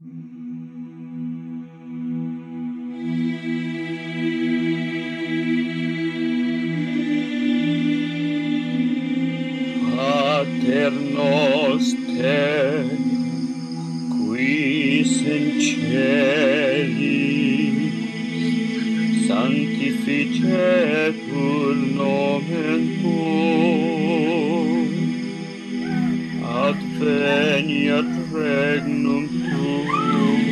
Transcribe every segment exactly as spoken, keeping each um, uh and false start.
Pater noster, quis in celis, sanctificetur nomen tuum, adveniat regnum tuum,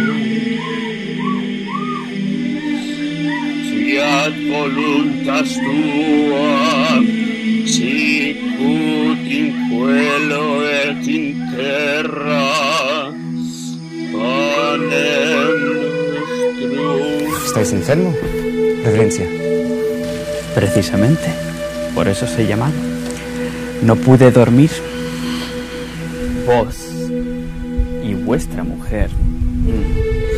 fiat voluntas tua, sicut in cielo et in terra. Panem nostrum. ¿Estáis enfermo, Reverencia? Precisamente, por eso se llama. No pude dormir. Vos y vuestra mujer mm.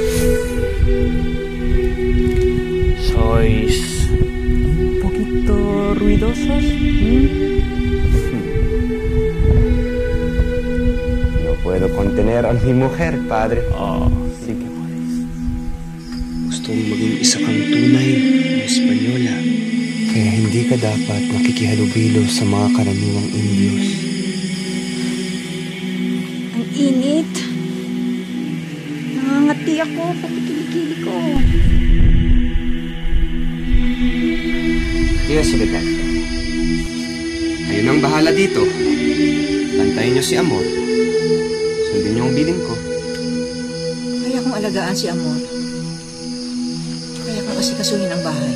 sois un poquito ruidosos. ¿Mm? No puedo contener a mi mujer, padre. Oh, sí que podéis. Gusto mong maging isa kang tunay na Espanyola. Kaya hindi ka dapat nakikihalubilo sa mga karaniwang Indios. Ang init. Nangangati ako, pati kilikili ko. Kaya Soledad, kayo nang bahala dito. Bantayin niyo si Amor. Sundin niyo ang bilin ko. Kaya kong alagaan si Amor. Kaya kong asikasuhin ang bahay.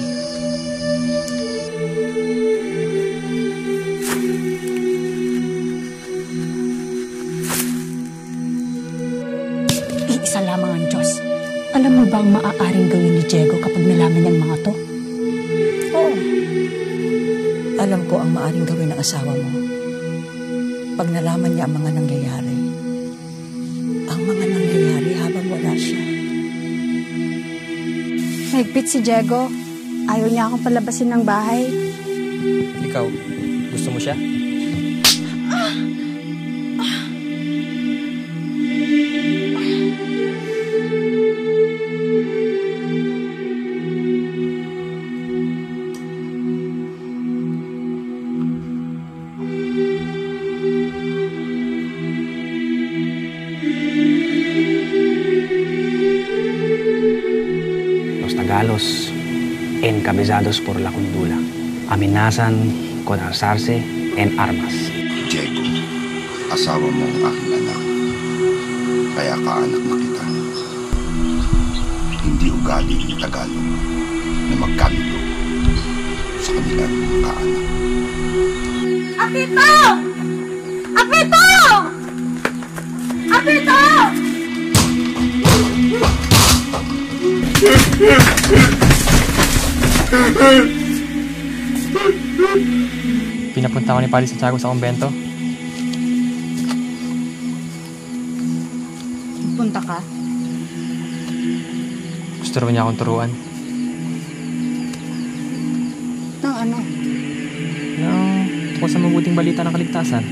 Iisa lamang ang Diyos. Alam mo ba ang maaaring gawin ni Diego kapag nalaman niyang mga to? Oo. Alam ko ang maaaring gawin ng asawa mo. Pag nalaman niya ang mga nangyayari. Ang mga nangyayari habang wala siya. Mahigpit si Diego. Ayaw niya akong palabasin ng bahay. Ikaw, gusto mo siya? Tagalos, encabezados por la Kundula, amenazan con alzarse en armas. Diego, asawa mo ang aking anak, kaya kaanak na kita. Hindi ugali ng Tagalog na magkalito sa kanilang kaanak. Apito! Apito! Apito! Pinapunta ko ni Padre Santiago sa kumbento. Punta ka? Gusto rin niya akong turuan. Ng ano? Ng tungkol sa mabuting balita ng kaligtasan.